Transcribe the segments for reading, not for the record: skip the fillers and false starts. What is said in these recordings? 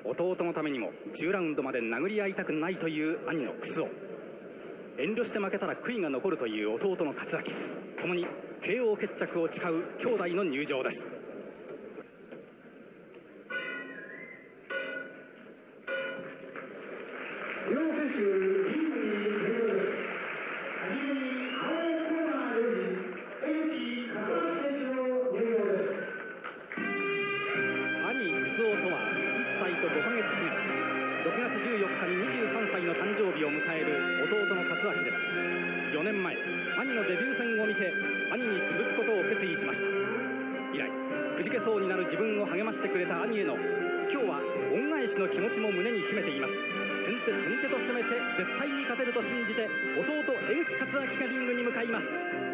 弟のためにも10ラウンドまで殴り合いたくないという兄の楠尾、遠慮して負けたら悔いが残るという弟の勝明、ともに KO 決着を誓う兄弟の入場です。 両選手、リングに入場です。はじめに青コーナーより江口和明選手の入場です。 兄楠尾とは1歳と5ヶ月違い、6月14日に23歳の誕生日を迎える弟の勝明です。4年前、兄のデビュー戦を見て兄に続くことを決意しました。以来、くじけそうになる自分を励ましてくれた兄への今日は恩返しの気持ちも胸に秘めています。先手先手と攻めて絶対に勝てると信じて、弟江口勝明がリングに向かいます。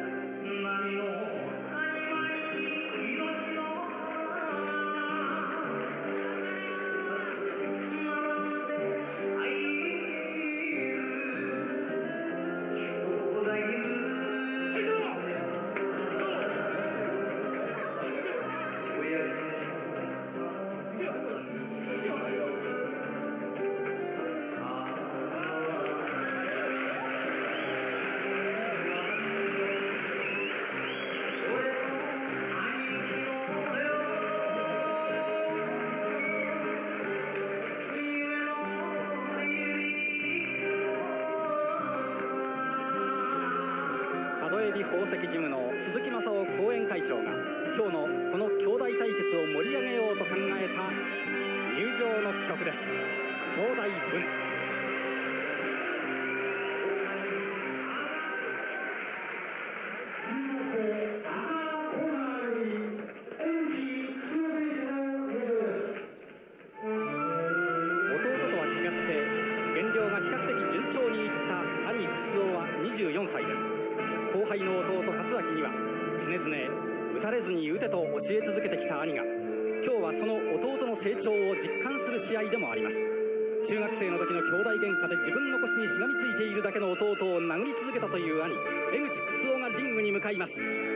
宝石ジムの鈴木正夫後援会長が今日のこの兄弟対決を盛り上げようと考えた入場の曲です。兄弟船。弟とは違って減量が比較的順調にいった兄楠尾は24歳です。後輩の弟勝明には常々打たれずに打てと教え続けてきた兄が、今日はその弟の成長を実感する試合でもあります。中学生の時の兄弟喧嘩で自分の腰にしがみついているだけの弟を殴り続けたという兄江口楠尾がリングに向かいます。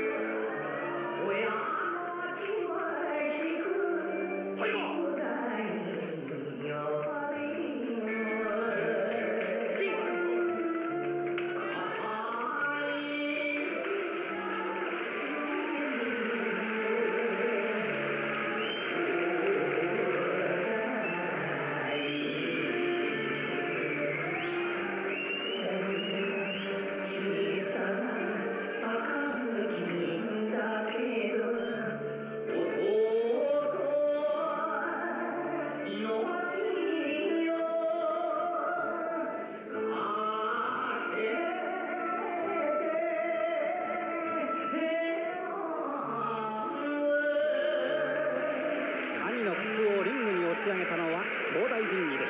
兄の楠尾をリングに押し上げたのは兄弟仁義でした。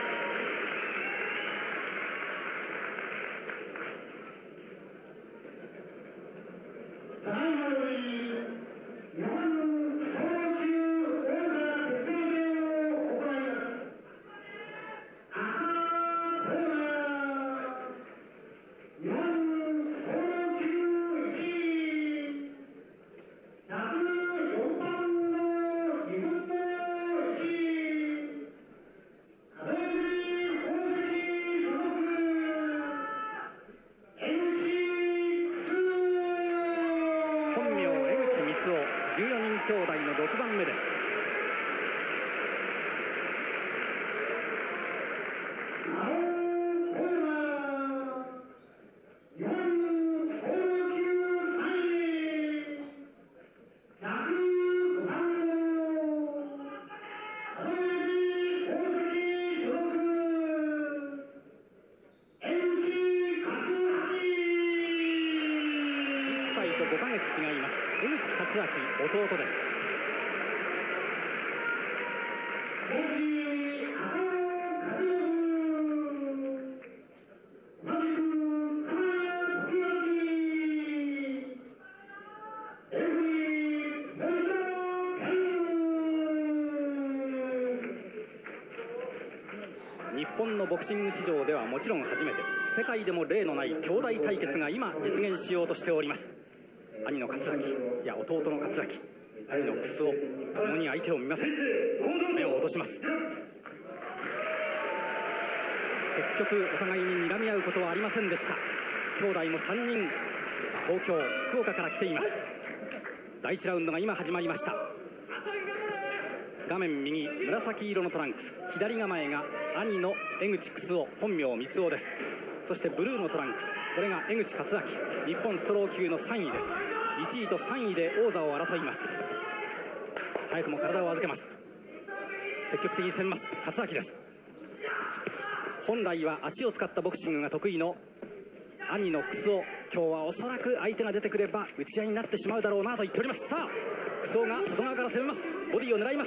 本名江口光雄、14人兄弟の6番目です。5ヶ月違います。江口勝明、弟です。日本のボクシング史上ではもちろん初めて、世界でも例のない兄弟対決が今実現しようとしております。兄の勝明、いや弟の勝明、兄の楠尾、共に相手を見ません。目を落とします。 結局お互いに睨み合うことはありませんでした。兄弟も3人東京福岡から来ています。第1ラウンドが今始まりました。画面右紫色のトランクス、左構えが兄の江口楠雄、本名光雄です。そしてブルーのトランクス、これが江口克明、日本ストロー級の3位です。1位と3位で王座を争います。早くも体を預けます。積極的に攻めます克明です。本来は足を使ったボクシングが得意の兄の楠雄、今日はおそらく相手が出てくれば打ち合いになってしまうだろうなと言っております。さあ楠雄が外側から攻めます。ボディを狙います。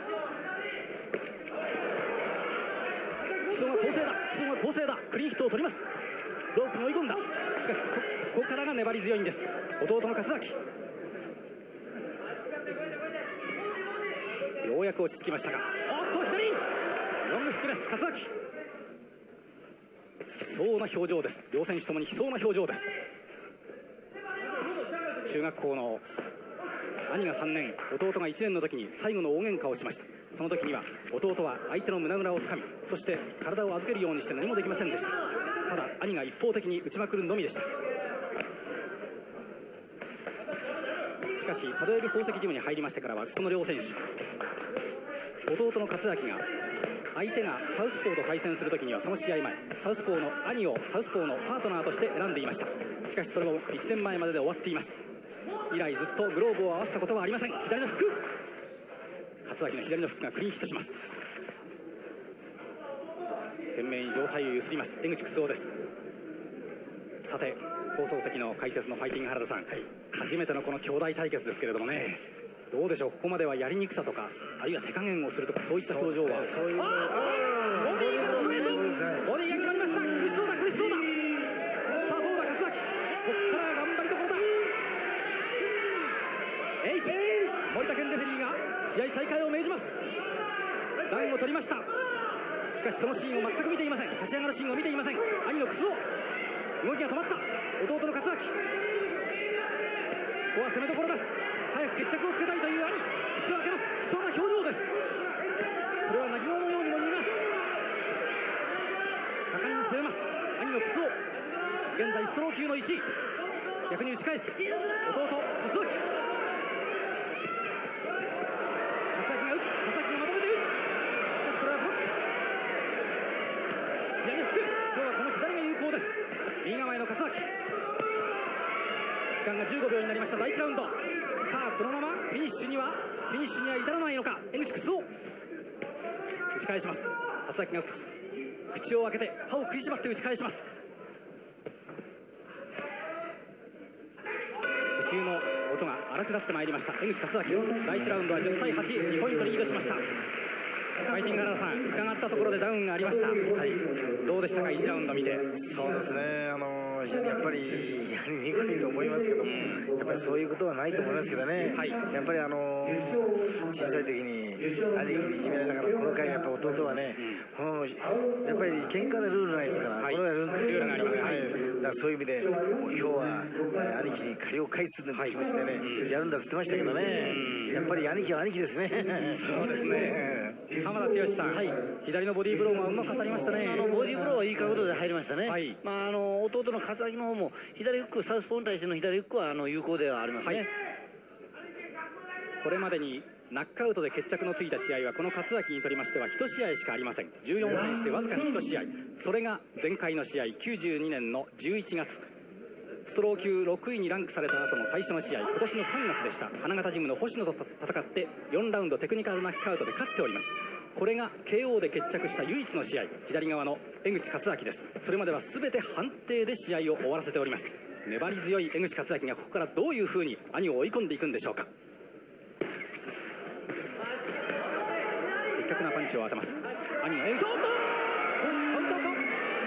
楠雄が構成だ、楠雄が構成だ、クリーンヒットを取ります。ロープに追い込んだ。しかしここからが粘り強いんです、弟の克明。ようやく落ち着きましたが、おっと左ロングフックです克明。悲壮な表情です。両選手ともに悲壮な表情です。中学校の兄が3年、弟が1年の時に最後の大喧嘩をしました。その時には弟は相手の胸ぐらをつかみ、そして体を預けるようにして何もできませんでした。ただ兄が一方的に打ちまくるのみでした。しかし門寄宝石ジムに入りましてからは、この両選手、弟の克明が相手がサウスポーと対戦するときには、その試合前サウスポーの兄をサウスポーのパートナーとして選んでいました。しかしそれも1年前までで終わっています。以来ずっとグローブを合わせたことはありません。左のフック、克明の左のフックがクリーンヒットします。懸命に上体をゆすります江口楠雄です。さて放送席の解説のファイティング原田さん、初めてのこの兄弟対決ですけれどもね、どうでしょう、ここまではやりにくさとか、あるいは手加減をするとか、そういった表情は。そういう、ボディがストレート、ボディが決まりました。苦しそうだ苦しそうだ。さあどうだ克明、ここから頑張りどころだ。森田健レフェリーが試合再開を命じます。ダウンを取りました。しかしそのシーンを全く見ていません。立ち上がるシーンを見ていません。兄の楠雄、動きが止まった。弟の克明、ここは攻めどころです。早く決着をつけたいという兄、口を開けます。悲壮な表情です。それは泣き声のようにも見えます。果敢に攻めます兄の楠雄、現在ストロー級の1位。逆に打ち返す弟克明。克明が打つ、克明がまとめて打つ。しかしこれはブロック。左フック、今日はこの左が有効です。右構えの克明、時間が15秒になりました第1ラウンド。さあこのままフィニッシュには至らないのか。江口楠雄、打ち返します。克明が口を開けて歯を食いしばって打ち返します。呼吸の音が荒くなってまいりました江口克明。第1ラウンドは10対8、2ポイントリードしました。ファイティング原田さん、伺ったところでダウンがありました。どうでしたか1ラウンド見て。 そうですね、非常にやっぱりやりにくいと思いますけども、やっぱりそういうことはないと思いますけどね、やっぱり小さい時に兄貴にいじめられながら、この回やっぱ弟はね、やっぱり喧嘩でルールないですから、これはルールがあります。だからそういう意味で、今日は兄貴に借りを返す気持ちでね、やるんだって言ってましたけどね、やっぱり兄貴は兄貴ですね。 そうですね。浜田剛さん、左のボディーブローがうまく当たりましたね。 ボディーブローはいい角度で入りましたね。弟の克明の方も左フック、サウスポーに対しての左フックは有効ではありますね。 これまでにナックアウトで決着のついた試合はこの克明にとりましては1試合しかありません。14戦してわずかに1試合、それが前回の試合92年の11月、ストロー級6位にランクされた後の最初の試合、今年の3月でした。花形ジムの星野と戦って4ラウンドテクニカルナックアウトで勝っております。これが KO で決着した唯一の試合、左側の江口克明です。それまでは全て判定で試合を終わらせております。粘り強い江口克明がここからどういうふうに兄を追い込んでいくんでしょうか。的確なパンチを当てます兄の江口。カウンターか、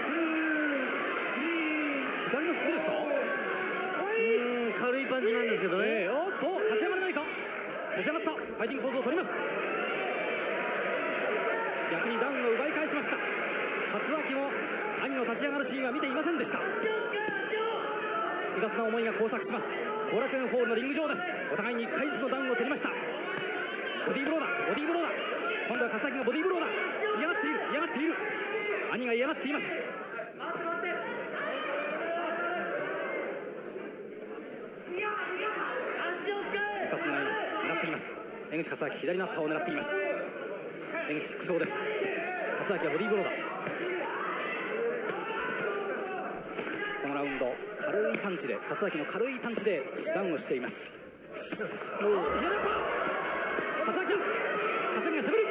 左のフックですか。 軽いパンチなんですけどね。 おっと立ち上がれないか。立ち上がった。ファイティングポーズを取ります。逆にダウンを奪い返しました。克明も兄の立ち上がるシーンは見ていませんでした。複雑な思いが交錯します。後楽園ホールのリング上です。お互いに1回ずつのダウンを取りました。ボディーブローだボディーブローだ。今度は克明がボディーブローだ。嫌がっている嫌がっている。 兄が嫌がっています。一発狙っています。江口克明、左のアッパーを狙っています。江口苦走です。克明はボディーブローだ。このラウンド軽いパンチで、克明の軽いパンチでダウンをしています。左アッパー、克明が攻める。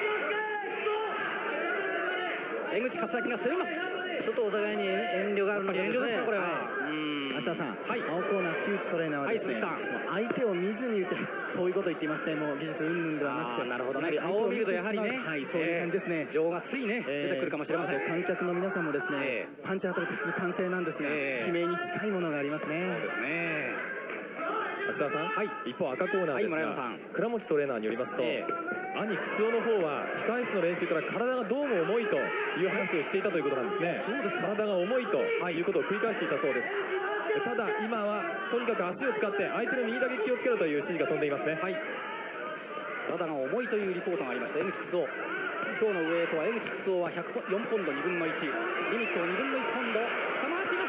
江口克明が攻めます。 ちょっとお互いに遠慮があるので、 遠慮ですかこれは。 芦田さん、 はい、 青コーナー木内トレーナーはですね、相手を見ずに打て、そういうことを言っていますね。もう技術云々ではなくて、 なるほどね。顔を見るとやはりね、 はい、そういう感じですね。 情がついね、出てくるかもしれません。 観客の皆さんもですね、パンチ当たると普通歓声なんですが、悲鳴に近いものがありますね。 そうですね。 芦田さん、はい、一方赤コーナーですが、倉持トレーナーによりますと、兄楠尾の方は控室の練習から体がどうも重いという話をしていたということなんですね。そうです。体が重いということを繰り返していたそうです。ただ今はとにかく足を使って相手の右だけ気をつけろという指示が飛んでいますね。はい。 体が重いというリポートがありました江口楠尾。今日のウェイトは江口楠尾は104ポンド2分の1、リミットを2分の1ポンド下回っています。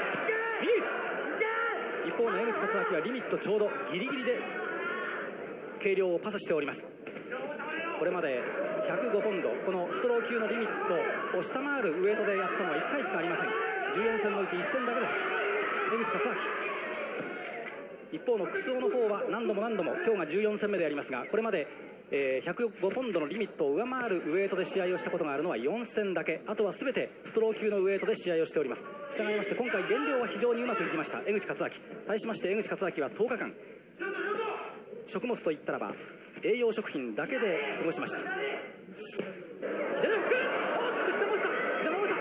一方の江口克明はリミットちょうどギリギリで計量をパスしております。これまで105ポンド、このストロー級のリミットを下回るウェイトでやったのは1回しかありません。14戦のうち1戦だけです。江口克明。一方の楠尾の方は何度も今日が14戦目でやりますが、これまで105ポンドのリミットを上回るウェイトで試合をしたことがあるのは4戦だけ。あとは全てストロー級のウェイトで試合をしております。したがいまして今回減量は非常にうまくいきました江口克明。対しまして江口克明は10日間食物といったらば栄養食品だけで過ごしました。左のフック、膝も落ちた、膝も折れ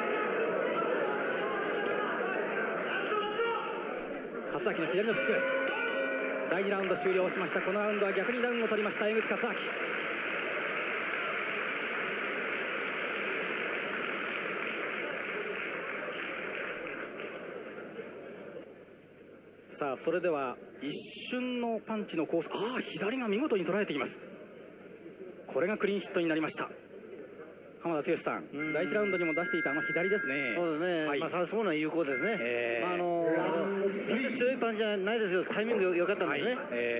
た。克明の左のフックです。第2ラウンド終了しました。このラウンドは逆にダウンを取りました江口克明。さあそれでは一瞬のパンチのコース、左が見事に捉えています。これがクリーンヒットになりました。浜田剛さん、第1ラウンドにも出していた左ですね。 そうですね、はい、サウスポーの有効ですね。決して強いパンチじゃないですよ。タイミング良かったんですね。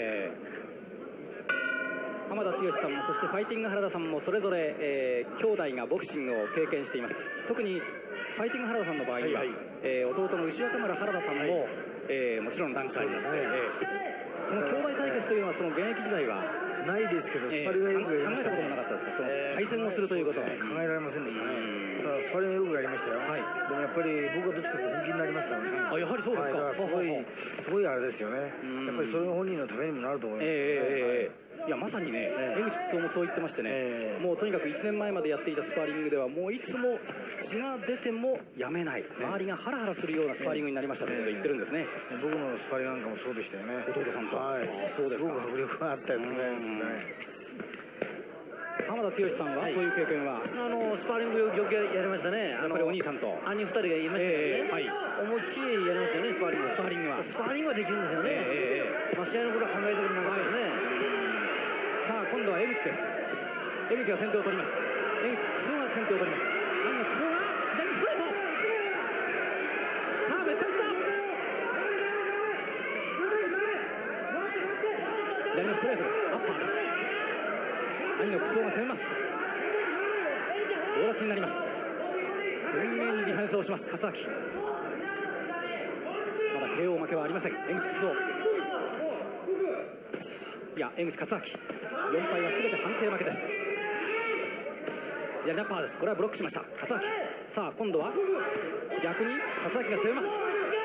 浜田剛さんもそしてファイティング原田さんもそれぞれ、兄弟がボクシングを経験しています。特にファイティング原田さんの場合には、弟の牛若村原田さんも、もちろん団体ですね。この兄弟対決というのはその現役時代はないですけど、スパリがよくやりました。 考えたこともなかったですか、その対戦をするということは。 考えられませんでしたね。ただスパリがよくやりましたよ。でもやっぱり僕はどっちかというと本気になりますからね。 やはりそうですか。 すごいあれですよね。やっぱりそれが本人のためにもなると思います。 いやまさにね、江口楠尾もそう言ってましてね、もうとにかく1年前までやっていたスパーリングではもういつも血が出てもやめない、周りがハラハラするようなスパーリングになりましたということを言ってるんですね。 僕のスパーリングなんかもそうでしたよね。 弟さんと。 そうですか。すごく迫力があったですね。 浜田剛さんはそういう経験は、 スパーリングよくやりましたね。 やっぱりお兄さんと兄2人がいましたよね。思いっきりやりましたよね、スパーリングはできるんですよね。試合のことは考えてるんですね。 さあ今度は江口です。江口が先手を取ります。江口楠尾が先手を取ります。兄の楠尾が左ストレート。さあめったに来た。左のストレートです。アッパーです。兄の楠尾が攻めます。大立ちになります。懸命にディフェンスをします克明。まだ KO 負けはありません江口楠尾。いや江口克明4敗は全て判定負けです。左アッパーです。これはブロックしました克明。さあ今度は逆に克明が攻めます。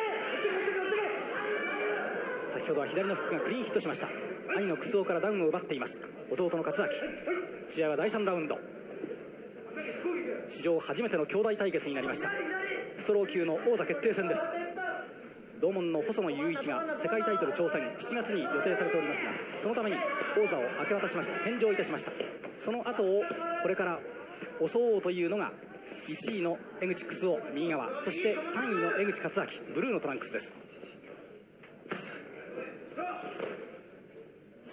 先ほどは左のフックがクリーンヒットしました。兄の楠尾からダウンを奪っています。弟の克明。試合は第3ラウンド。史上初めての兄弟対決になりました。ストロー級の王座決定戦です。同門の細野雄一が世界タイトル挑戦7月に予定されておりますが、そのために王座を明け渡しました。返上いたしました。その後をこれから襲おうというのが1位の江口楠尾右側、そして3位の江口克明ブルーのトランク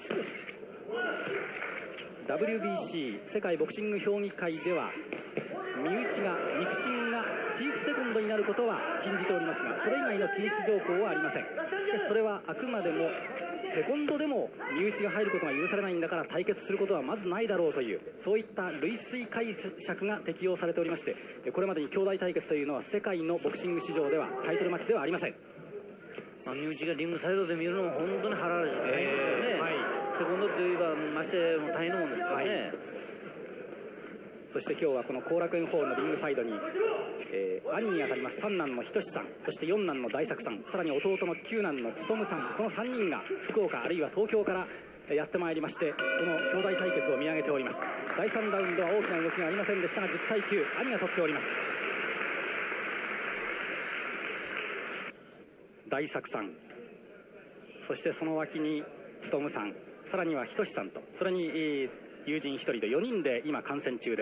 スです。WBC 世界ボクシング評議会では身内が肉親がチーフセコンドになることは禁じておりますが、それ以外の禁止条項はありません。しかしそれはあくまでもセコンドでも身内が入ることが許されないんだから対決することはまずないだろうという、そういった類推解釈が適用されておりまして、これまでに兄弟対決というのは世界のボクシング史上ではタイトルマッチではありません。 身内がリングサイドで見るのも本当に腹立ち大変ですよね。セコンドといえばましても大変なもんですからね。 そして今日はこの後楽園ホールのリングサイドに、兄にあたります三男の仁さん、そして四男の大作さん、さらに弟の九男の勉さん、この3人が福岡あるいは東京からやってまいりまして、この兄弟対決を見上げております。第3ラウンドは大きな動きがありませんでしたが、10対9、兄が取っております。大作さん、そしてその脇に勉さん、さらには仁さんと、それに友人1人で4人で今観戦中です。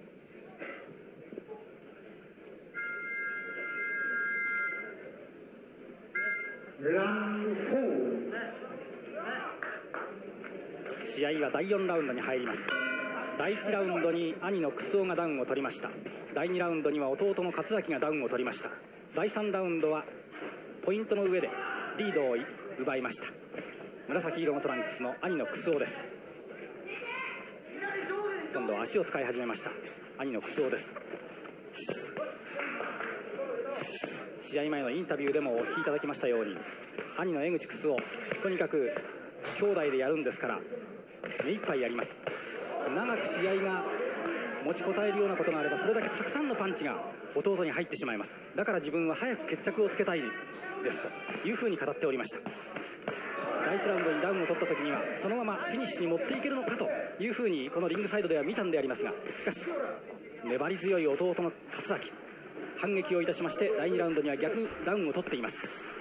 試合は第4ラウンドに入ります。第1ラウンドに兄の楠尾がダウンを取りました。第2ラウンドには弟の勝崎がダウンを取りました。第3ラウンドはポイントの上でリードを奪いました。紫色のトランクスの兄の楠尾です。今度は足を使い始めました兄の楠尾です。試合前のインタビューでもお聞きいただきましたように、兄の江口楠尾、とにかく兄弟でやるんですから目いっぱいやります。長く試合が持ちこたえるようなことがあれば、それだけたくさんのパンチが弟に入ってしまいます。だから自分は早く決着をつけたいですというふうに語っておりました。第1ラウンドにダウンを取った時にはそのままフィニッシュに持っていけるのかというふうにこのリングサイドでは見たんでありますが、しかし粘り強い弟の勝崎、反撃をいたしまして第2ラウンドには逆にダウンを取っています。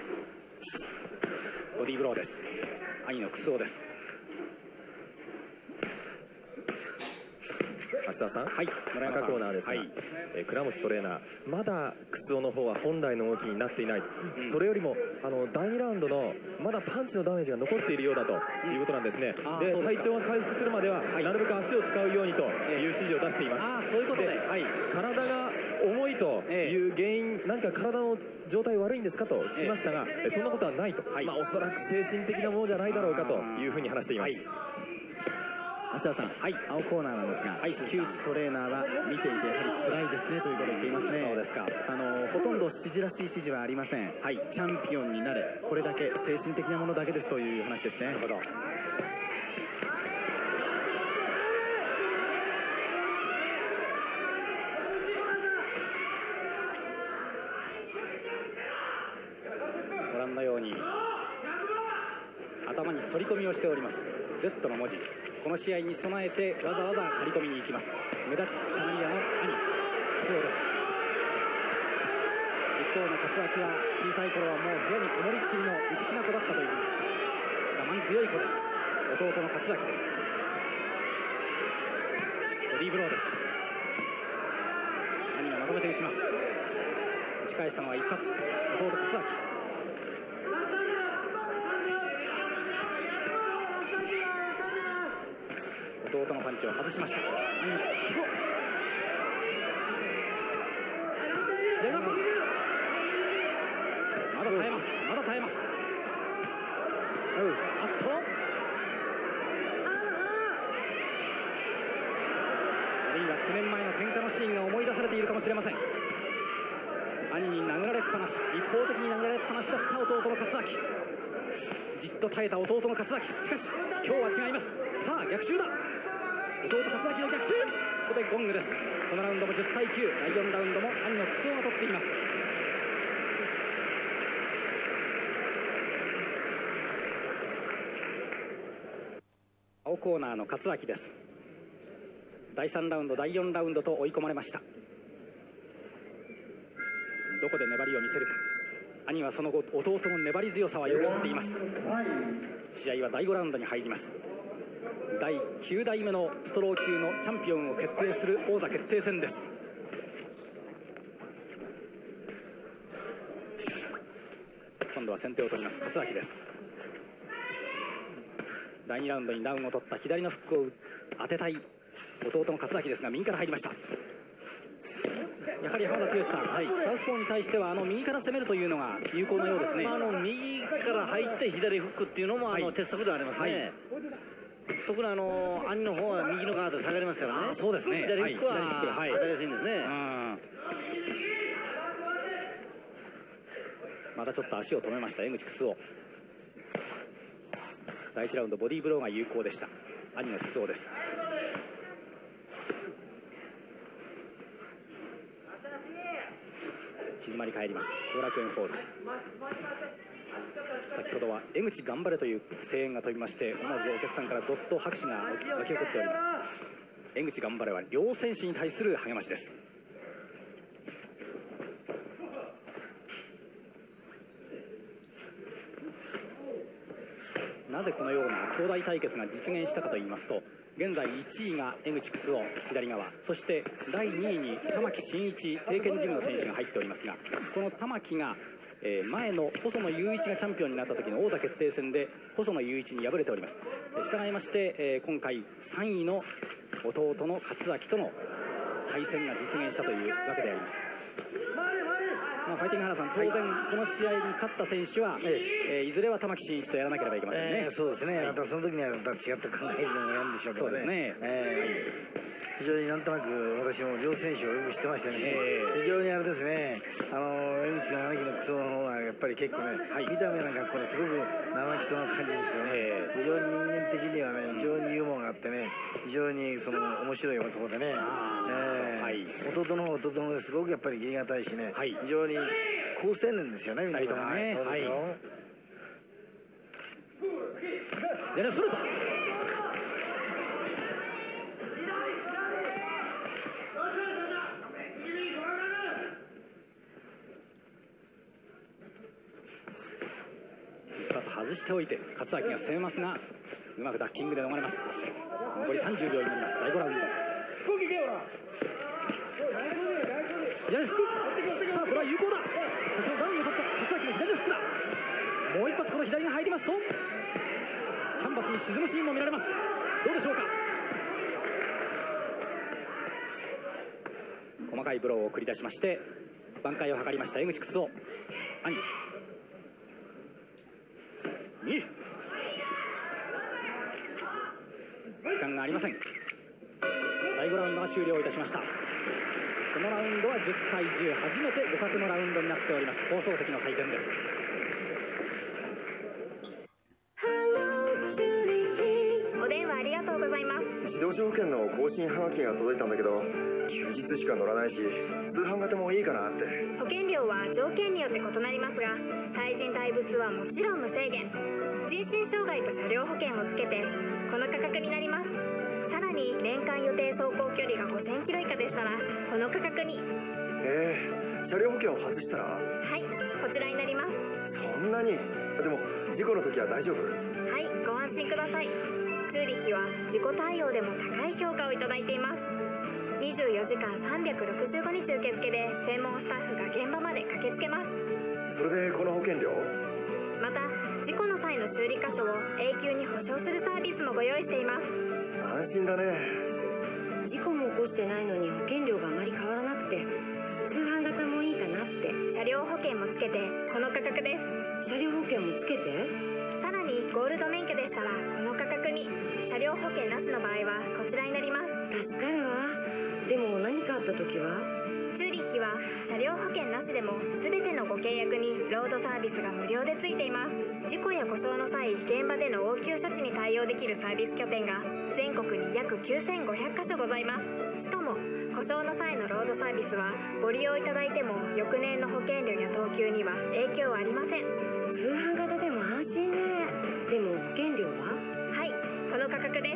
ボディーブローです。兄の楠尾です。 芦田さん、 はい、村山さん、 赤コーナーですが、倉持トレーナー、まだ楠尾の方は本来の動きになっていない、それよりも第2ラウンドのまだパンチのダメージが残っているようだということなんですね。で、体調が回復するまでは、なるべく足を使うようにという指示を出しています。 そういうことで、 体が重いという原因、何か体の状態悪いんですかと聞きましたが、そんなことはないと、おそらく精神的なものじゃないだろうかというふうに話しています。 芦田さん、青コーナーなんですが、木内トレーナーは見ていてやはり辛いですねということを言っていますね。 そうですか。 ほとんど指示らしい指示はありません。チャンピオンになれ、これだけ精神的なものだけですという話ですね。なるほど。 ご覧のように頭に反り込みをしております。Z の文字、この試合に備えてわざわざ張り込みに行きます。目立ちカナリアの兄楠尾です。一方の勝明は小さい頃はもう部屋にこもりっきりの内気な子だったといいます。我慢強い子です。弟の勝明です。ボディーブローです。兄がまとめて打ちます。打ち返したのは一発、弟勝明。弟のパンチを外しました。まだ耐えます。まだ耐えます。あっと、あるいは9年前の喧嘩のシーンが思い出されているかもしれません。兄に殴られっぱなし、一方的に殴られっぱなしだった弟の勝明。じっと耐えた弟の勝明。しかし今日は違います。さあ逆襲だ。弟勝明の逆襲。ここでゴングです。このラウンドも10対9、第4ラウンドも兄の楠尾が取っています。青コーナーの勝明です。第3ラウンド、第4ラウンドと追い込まれました。どこで粘りを見せるか。兄はその後弟の粘り強さはよく知っています。試合は第5ラウンドに入ります。第9代目のストロー級のチャンピオンを決定する王座決定戦です。今度は先手を取ります勝明です。第2ラウンドにダウンを取った左のフックを当てたい弟の勝明ですが、右から入りました。 やはり浜田剛さん、サウスポーに対しては右から攻めるというのが有効なようですね。 右から入って左フックっていうのも鉄則ではありますね。特に兄の方は右のガード下がりますからね。 そうですね。 左フックは当たりやすいんですね。 またちょっと足を止めました江口楠雄。第1ラウンドボディーブローが有効でした兄の楠雄です。静まり返ります。後楽園ホール。先ほどは江口頑張れという声援が飛びまして、思わずお客さんからどっと拍手が沸き起こっております。江口頑張れは両選手に対する励ましです。なぜこのような兄弟対決が実現したかといいますと、現在1位が江口楠雄左側、そして第2位に玉木真一帝拳ジムの選手が入っておりますが、この玉木が前の細野雄一がチャンピオンになった時の王座決定戦で細野雄一に敗れております。従いまして、今回3位の弟の勝明との対戦が実現したというわけであります。ファイティング原さん、当然この試合に勝った選手は、いずれは玉木真一とやらなければいけませんね。 そうですね。またその時にはまた違った考えるのがやるんでしょうけどね。そうですね。非常になんとなく私も両選手をよく知ってましてね、非常にあれですね、江口の兄貴のクソの方はやっぱり結構ね、見た目なんかこれすごく生木そうな感じですけどね、非常に人間的にはね、非常にユーモアがあってね、非常にその面白い男でね、弟の方ですごくやっぱり義理がたいしね、非常に好青年ですよね、2人ともね。そうですよ。 でね、ストレート。外しておいて勝明が攻めますが、うまくダッキングで逃れます。残り30秒になります。第5ラウンド。左フック。さあこれは有効だ。先ほどダウンを取った勝明の左フックだ。もう一発この左が入りますとキャンバスに沈むシーンも見られます。どうでしょうか。細かいブローを繰り出しまして挽回を図りました江口楠雄兄。時間がありません。第5ラウンドが終了いたしました。このラウンドは10対10、初めて互角のラウンドになっております。放送席の採点です。 お電話ありがとうございます。 自動車保険の更新はがきが届いたんだけど、休日しか乗らないし通販型もいいかなって。 保険料は条件によって異なりますが、対人対物はもちろん無制限。人身障害と車両保険をつけてこの価格になります。さらに年間予定走行距離が5000キロ以下でしたらこの価格に。 車両保険を外したら。 はい、こちらになります。 そんなに。でも事故の時は大丈夫？ はい、ご安心ください。チューリッヒは事故対応でも高い評価をいただいています。24時間365日受付で専門スタッフが現場まで駆けつけます。 それでこの保険料？ また事故の際の修理箇所を永久に保証するサービスもご用意しています。 安心だね。 事故も起こしてないのに保険料があまり変わらなくて通販型もいいかなって。 車両保険もつけてこの価格です。 車両保険もつけて、 さらにゴールド免許でしたらこの価格に。車両保険なしの場合はこちらになります。 助かるわ。でも何かあった時は？ チューリッヒは車両保険なしでも全てのご契約にロードサービスが無料でついています。事故や故障の際、現場での応急処置に対応できるサービス拠点が全国に約9500カ所ございます。しかも故障の際のロードサービスはご利用いただいても翌年の保険料や等級には影響はありません。 通販型でも安心ね。でも保険料は？ はい、この価格です。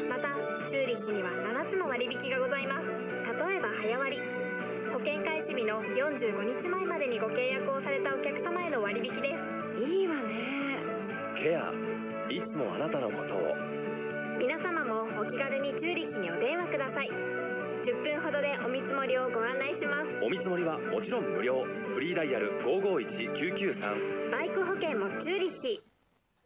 またチューリッヒには7つの割引がございます。例えば早割、保険開始日の45日前までにご契約をされたお客様への割引です。 いいわね。 ケア、いつもあなたのことを。 皆様もお気軽にチューリッヒにお電話ください。10分ほどでお見積もりをご案内します。 お見積もりはもちろん無料。フリーダイヤル551993。 バイク保険もチューリッヒ。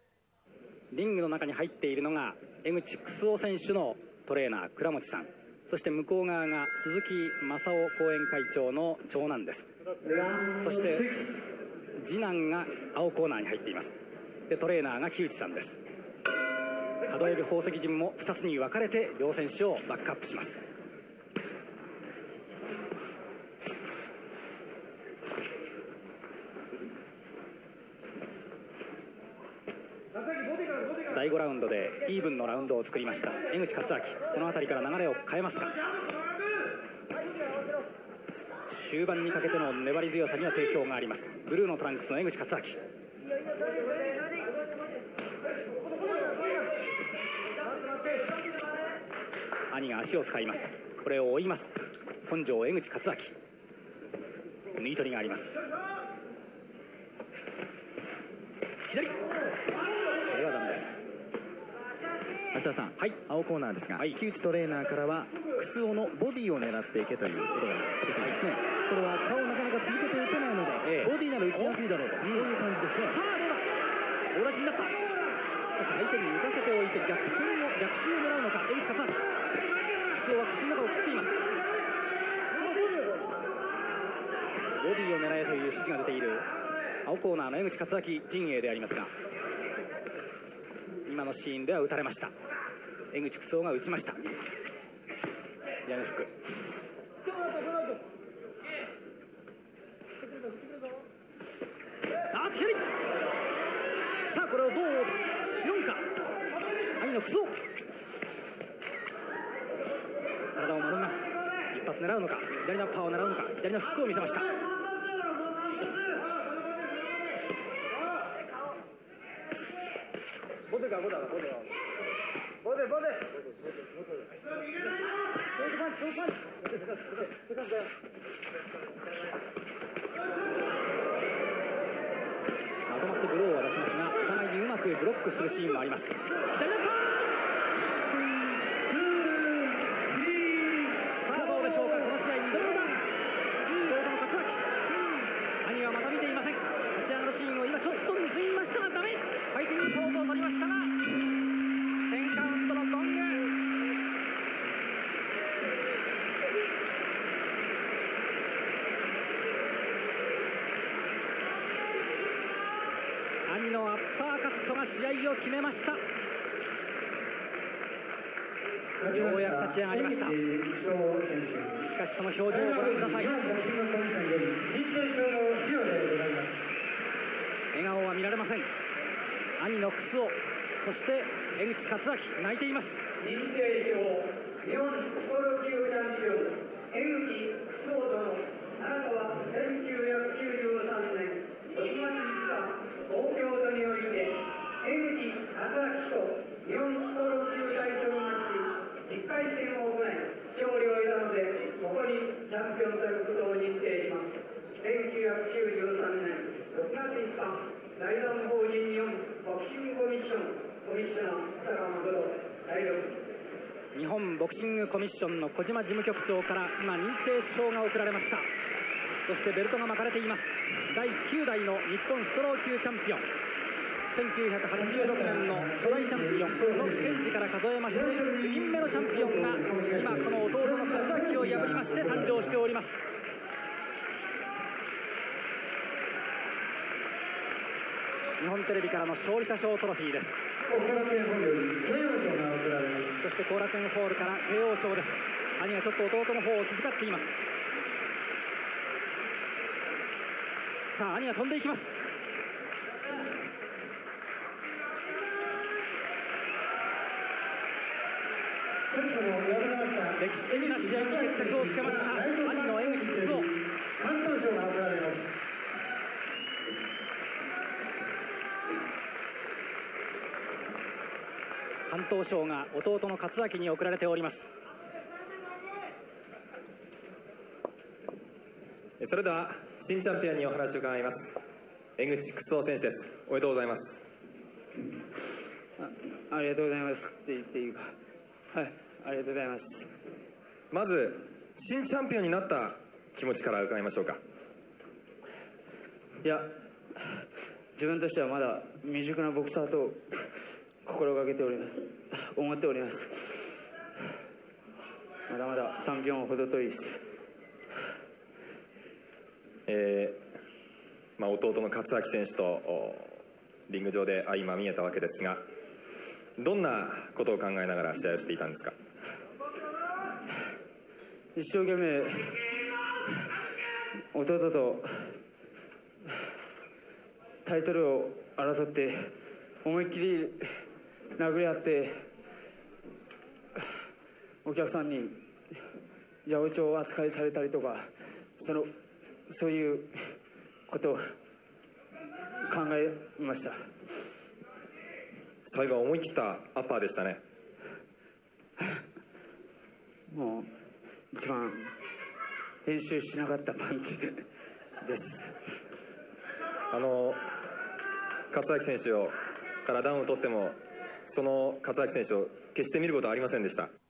リングの中に入っているのが江口楠雄選手のトレーナー倉持さん、 そして向こう側が鈴木正夫後援会長の長男です。そして次男が青コーナーに入っています。でトレーナーが木内さんです。角海老宝石陣も2つに分かれて両選手をバックアップします。第5ラウンドでイーブンのラウンドを作りました江口克明、この辺りから流れを変えますか。終盤にかけての粘り強さには定評があります。ブルーのトランクスの江口克明。兄が足を使います。これを追います。本庄江口克明、縫い取りがあります。左、これはダメです。 芦田さん、はい、青コーナーですが、木内トレーナーからは楠尾のボディを狙っていけということが出ていますね。これは顔をなかなか続けて打てないので、ボディなら打ちやすいだろうと、そういう感じですね。 さあどうだ、大立ちになった。しかし相手に打たせておいて逆襲を狙うのか江口克明。楠尾は口の中を切っています。ボディを狙えという指示が出ている青コーナーの江口克明陣営でありますが、今のシーンでは打たれました。江口楠尾が打ちました。矢野福、左、さあこれをどうしようか。兄の楠尾、体を守ります。一発狙うのか、左のパーを狙うのか、左のフックを見せました。まとまってブローを出しますが、お互いにうまくブロックするシーンもあります。左のパー、さあどうでしょうか。この試合2度目だ。弟の克明、兄はまだ見ていません。立ち上がるシーンを今ちょっと盗みましたがダメ。ファイティングポーズを取りましたが10カウントのゴング。兄のアッパーカットが試合を決めました。ようやく立ち上がりました。しかしその表情をご覧ください。笑顔は見られません。兄の楠尾、そして江口克明、泣いています。 日本ストロー級チャンピオン江口楠尾殿、あなたは1993年6月3日東京都において江口克明と日本ストロー級タイトルマッチ10回戦を行い勝利を得たので、ここにチャンピオンということを認定します。1993年6月5日、財団法人日本ボクシングコミッションコミッショナー小坂誠第6。 日本ボクシングコミッションの小島事務局長から今認定証が贈られました。そしてベルトが巻かれています。第9代の日本ストロー級チャンピオン、1986年の初代チャンピオンその現時から数えまして9人目のチャンピオンが今この弟の克明を破りまして誕生しております。日本テレビからの勝利者賞トロフィーです。そして後楽園ホールから慶応賞です。兄がちょっと弟の方を気遣っています。さあ兄が飛んでいきます。歴史的な試合に決着をつけました兄の江口楠尾。 関東賞が贈られます。 関東賞が弟の克明に贈られております。 それでは新チャンピオンにお話を伺います。江口楠尾選手です。おめでとうございます。 ありがとうございますっていうか、はい、ありがとうございます。 まず新チャンピオンになった気持ちから伺いましょうか。 いや、自分としてはまだ未熟なボクサーと心がけております。思っております。まだまだチャンピオンほど遠いです。 弟の勝明選手とリング上で相まみえたわけですが、どんなことを考えながら試合をしていたんですか？ 一生懸命弟とタイトルを争って思いっきり殴り合って、お客さんに八百長扱いされたりとか、そういうことを考えました。 最後は思い切ったアッパーでしたね。 もう一番練習しなかったパンチです。 勝明選手からダウンを取っても、その勝明選手を決して見ることはありませんでした。